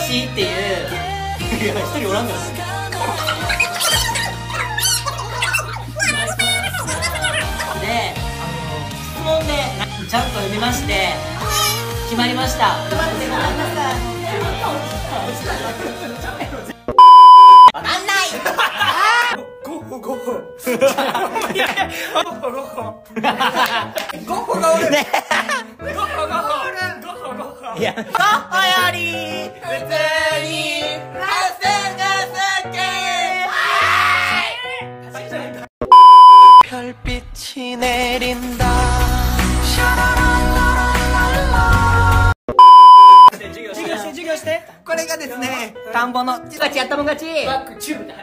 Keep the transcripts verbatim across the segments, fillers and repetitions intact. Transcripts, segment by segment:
しっていう。いや、一人おらんからね。で、あの質問でちゃんと読みまして決まりました。待ってごめんなさい。わかんない。ゴッホゴッホ。いやいや、ゴッホゴッホ。ゴッホがおるね。ゴッホゴッホ。ゴッホゴッホ。いや、ゴッホより普通にラスが好き。별빛이 내린다.授業して。これがですね、田んぼのち勝ちやったもん勝ち。バックチューブだ。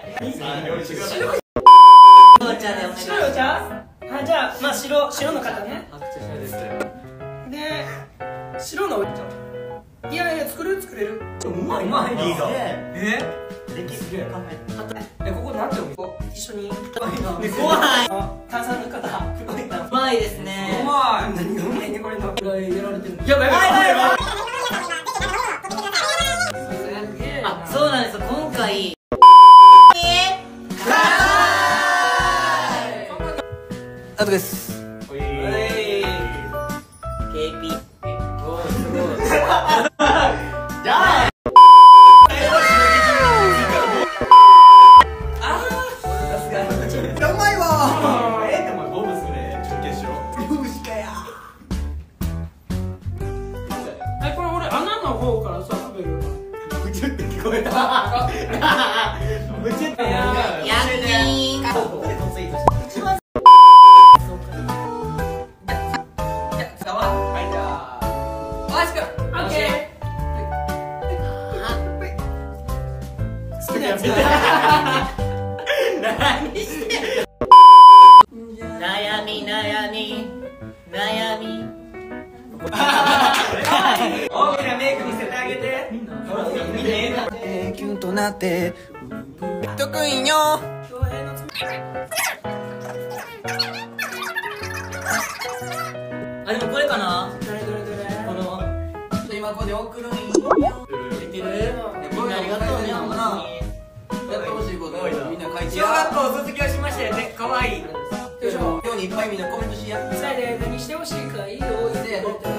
白お茶でお願いします。白いお茶？あ、じゃあ、まあ白、白の方ね。で、白のお茶。いやいや、作る作れる。うまい、うまい。いいぞ。え？歴史で考えて。え、ここなんて読む？一緒に。怖い。炭酸の方。うまいですね。うまい。何がうまいね、これの。これやられてる。やばいやばいやばい。あ、そうなんですよ、今回あとです。ケーピー。おー、すごい。じゃあうまいわー。えー、でもボブスね、準決勝ボブスかや。え、これ俺穴の方からさ、食べる。ブチュって聞こえた。ブチュってややっきーん。一番そうかな。じゃあ、使わ。はい、じゃあ大橋君、オッケー。好きなやつだ。何してる。悩み悩み悩み。大きなメイク見せてあげて。キュンとなって得意よ。あ、でもこれかな。どれどれどれ。この今ここで送るんよ。出てる。みんなありがとうね。ほんまにやってほしいことみんな書いて。小学校卒業しましたよね。可愛い。今日にいっぱいみんなコメントしやって。で何してほしいかいいよ。いいね。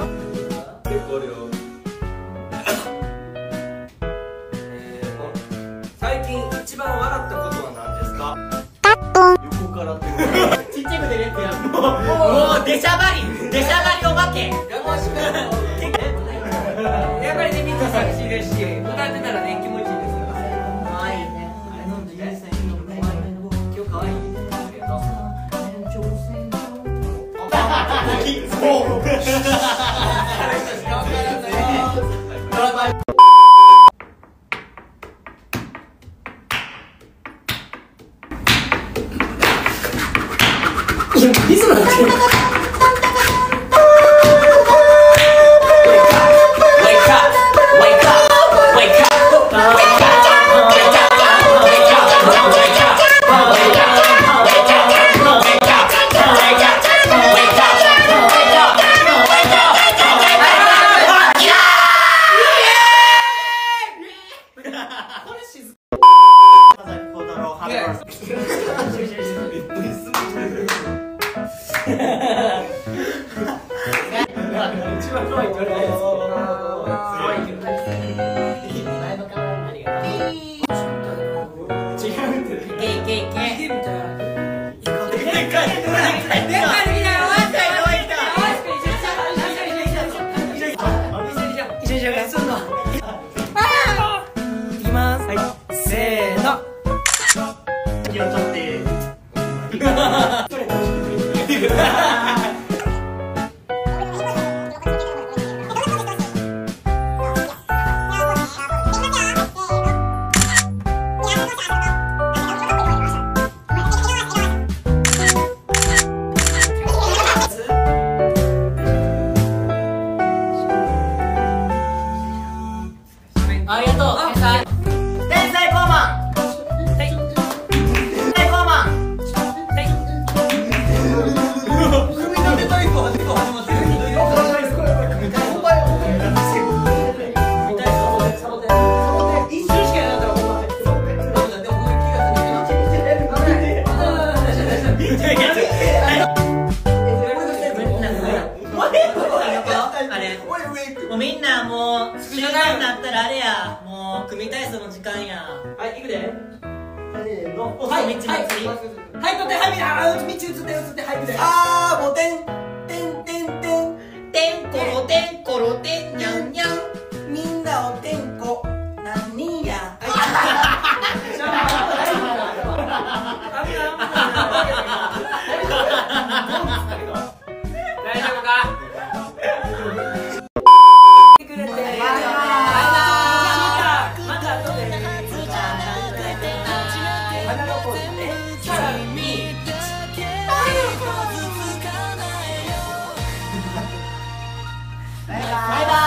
最近一番笑ったことは何ですか？横からってちっちゃく出るやつや。もうもう出しゃばり出しゃばりお化け。やっぱりね、みんな寂しいですし、歌ってたらね、気持ちいいですから。可愛いね。あれなんでゆうさんの可愛いね。今日可愛いね。リズムなんていうの。一番可愛いと言われないですけど。可愛いけど。前のカメラありがとう。違うって。ケイケイケイみたいな。でかい。でかい。でかい。でかい。 あれもうみんなもう終盤になったらあれやもう組体操の時間や。 はい、いくで。 せーの。 はい、 はいはいはい、とって、はい、みんな、あ、道移って、移って、はい、いくで。 あーもうてんてんてんてんてんころてんころてんにゃんにゃん。 みんなおてんこ何や。 大丈夫か。来てくれて。バイバイ。また後で。花のポーズね。三、二、一。 バイバイ。 バイバ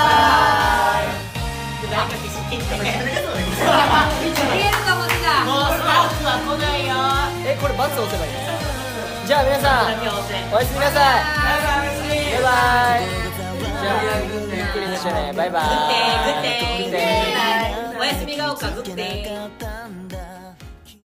イ。なんか消し切って。もうスタッフは来ないよ。 え、これバツ押せばいいの？じゃあ皆さんおやすみなさい。バイバイ。じゃあゆっくりしてね。バイバイ。 グッデーグッデー。おやすみが丘グッデー。